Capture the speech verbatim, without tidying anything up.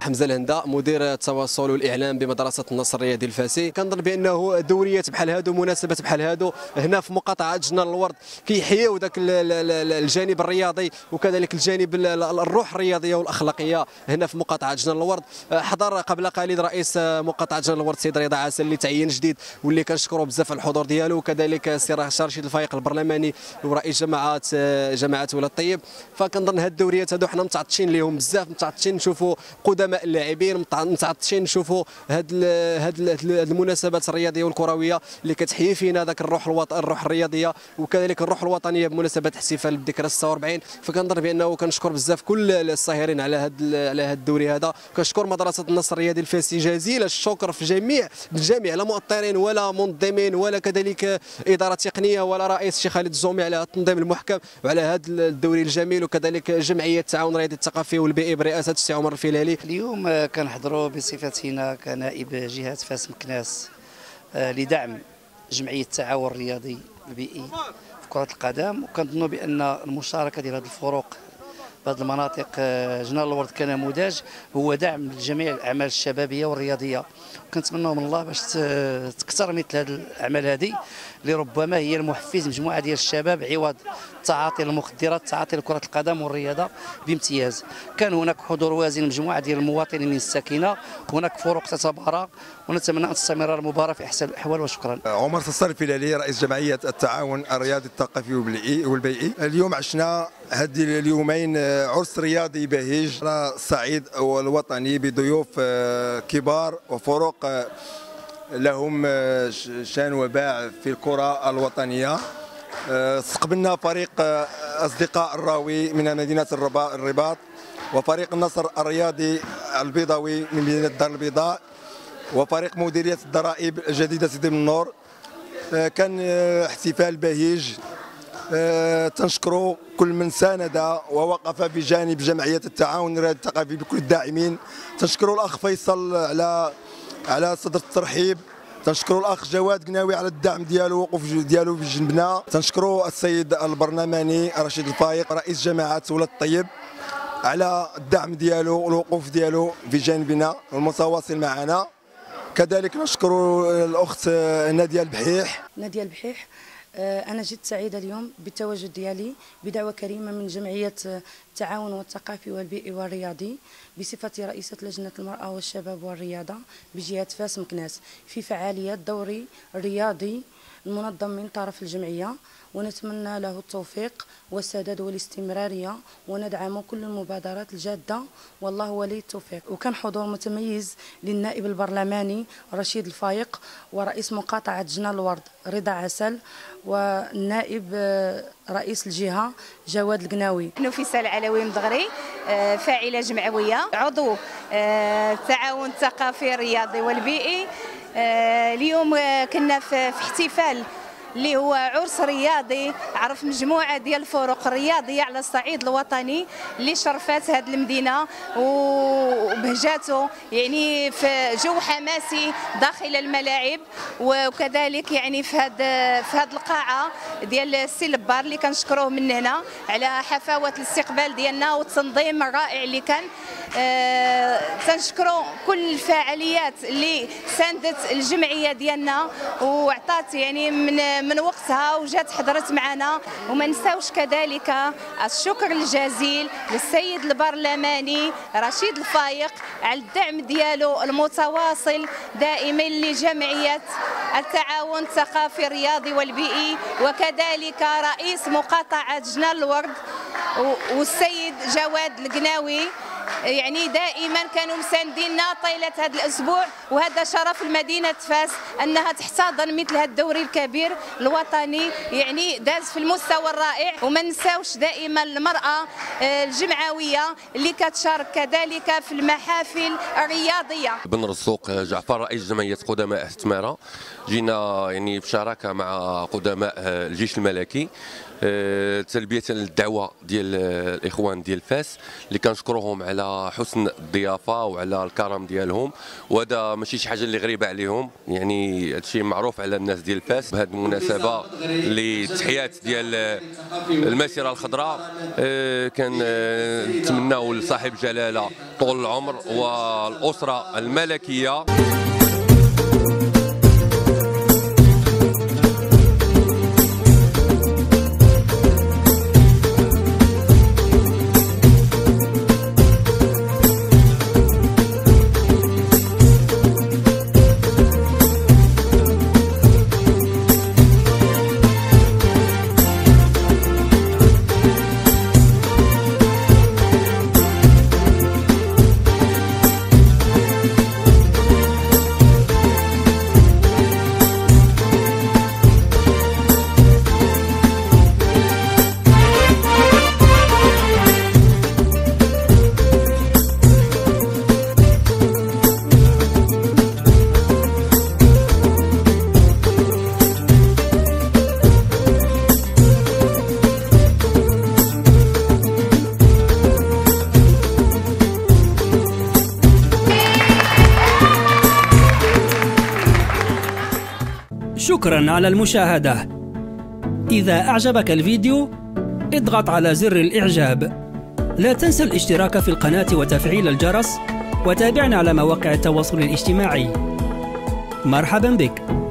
حمزه الهندا مدير التواصل والاعلام بمدرسه النصر الرياضي الفاسي. كنظن بانه دوريات بحال هادو مناسبات بحال هادو هنا في مقاطعه جنان الورد كيحيوا ذاك الجانب الرياضي وكذلك الجانب الروح الرياضيه والاخلاقيه هنا في مقاطعه جنان الورد. حضر قبل قليل رئيس مقاطعه جنان الورد السيد رضا عسل اللي تعين جديد واللي كنشكروا بزاف على الحضور ديالو، وكذلك السي رشيد الفايق البرلماني ورئيس جماعه جماعه ولاد الطيب. فكنظن هاد الدوريات هادو حنا متعطشين ليهم بزاف، متعطشين نشوفوا قدماء اللاعبين، متعطشين نشوفوا هاد هاد المناسبات الرياضيه والكرويه اللي كتحيي فينا ذاك الروح الوطن الروح الرياضيه وكذلك الروح الوطنيه بمناسبه احتفال بالذكرى ستة وأربعين. فكنظن بانه كنشكر بزاف كل الساهرين على هذا على هذا الدوري هذا. كنشكر مدرسه النصر الرياضي الفاسي جزيل الشكر في جميع بالجميع، لا مؤطرين ولا منظمين ولا كذلك اداره تقنيه ولا رئيس الشيخ خالد الزومي على التنظيم المحكم وعلى هذا الدوري الجميل، وكذلك جمعيه التعاون الرياضي الثقافي والبيئي برئاسه السي عمر الفيلالي. اليوم كنحضروا بصفتنا كنائب جهه فاس مكناس لدعم جمعيه التعاون الرياضي البيئي في كره القدم، وكنظنوا بان المشاركه ديال هذه الفروق بهذه المناطق جنان الورد كنموذج هو دعم لجميع الاعمال الشبابيه والرياضيه، وكنتمنوا من الله باش تكثر مثل هذه الاعمال هذه اللي ربما هي المحفز مجموعه ديال الشباب عوض التعاطي للمخدرات، التعاطي لكره القدم والرياضه بامتياز. كان هناك حضور وازن لمجموعه ديال المواطنين الساكنه، هناك فروق تتبارى، ونتمنى ان تستمر المباراه في احسن الاحوال وشكرا. عمر الصر الفيلالي رئيس جمعيه التعاون الرياضي الثقافي والبيئي. اليوم عشنا هذه اليومين عرس رياضي بهيج على الصعيد الوطني بضيوف كبار وفروق لهم شان وباع في الكره الوطنيه. استقبلنا فريق اصدقاء الراوي من مدينه الرباط وفريق النصر الرياضي البيضاوي من مدينه الدار البيضاء وفريق مديريه الضرائب الجديده سيدي النور. كان احتفال بهيج، تنشكروا كل من ساند ووقف بجانب جمعيه التعاون الرياضي الثقافي بكل الداعمين. تنشكروا الاخ فيصل على على صدر الترحيب، تنشكروا الاخ جواد قناوي على الدعم ديالو وقوف ديالو بجنبنا، تنشكروا السيد البرلماني رشيد الفايق رئيس جماعه ولاد الطيب على الدعم ديالو والوقوف ديالو في جانبنا والمتواصل معنا. كذلك نشكر الاخت ناديه البحيح. ناديه البحيح، أنا جد سعيدة اليوم بالتواجد ديالي بدعوة كريمة من جمعية التعاون والثقافي والبيئي والرياضي بصفتي رئيسة لجنة المرأة والشباب والرياضة بجهة فاس مكناس في فعاليات دوري رياضي المنظم من طرف الجمعية، ونتمنى له التوفيق والسداد والاستمرارية، وندعم كل المبادرات الجادة والله ولي التوفيق. وكان حضور متميز للنائب البرلماني رشيد الفايق ورئيس مقاطعة جنان الورد رضا عسل والنائب رئيس الجهة جواد القناوي. نحن فيصل العلوي مدغري، فاعلة جمعوية، عضو التعاون الثقافي الرياضي والبيئي. اليوم كنا في احتفال اللي هو عرس رياضي عرف مجموعه ديال الفرق الرياضيه على الصعيد الوطني اللي شرفات هذه المدينه وبهجاته، يعني في جو حماسي داخل الملاعب، وكذلك يعني في هذا في هذه القاعه ديال السي البار اللي كنشكروه من هنا على حفاوه الاستقبال ديالنا والتنظيم الرائع اللي كان. أه تنشكروا كل الفعاليات اللي ساندت الجمعيه ديالنا وعطات يعني من من وقتها وجات حضرت معنا. وما نساوش كذلك الشكر الجزيل للسيد البرلماني رشيد الفايق على الدعم ديالو المتواصل دائما لجمعيه التعاون الثقافي الرياضي والبيئي، وكذلك رئيس مقاطعه جنان الورد والسيد جواد القناوي، يعني دائما كانوا مسانديننا طيله هذا الاسبوع. وهذا شرف لمدينه فاس انها تحتضن مثل هذا الدوري الكبير الوطني، يعني داز في المستوى الرائع. وما نساوش دائما المراه الجمعويه اللي كتشارك كذلك في المحافل الرياضيه. بن رزوق جعفر رئيس جمعيه قدماء تماره، جينا يعني بشراكه مع قدماء الجيش الملكي تلبية للدعوة ديال الإخوان ديال فاس اللي كنشكروهم على حسن الضيافة وعلى الكرم ديالهم، وهذا ماشي شي حاجة اللي غريبة عليهم، يعني هادشي معروف على الناس ديال فاس. بهذه المناسبة لتحيات ديال المسيرة الخضراء كنتمناو لصاحب جلالة طول العمر والأسرة الملكية. شكرا على المشاهدة. إذا أعجبك الفيديو اضغط على زر الإعجاب. لا تنسى الاشتراك في القناة وتفعيل الجرس، وتابعنا على مواقع التواصل الاجتماعي. مرحبا بك.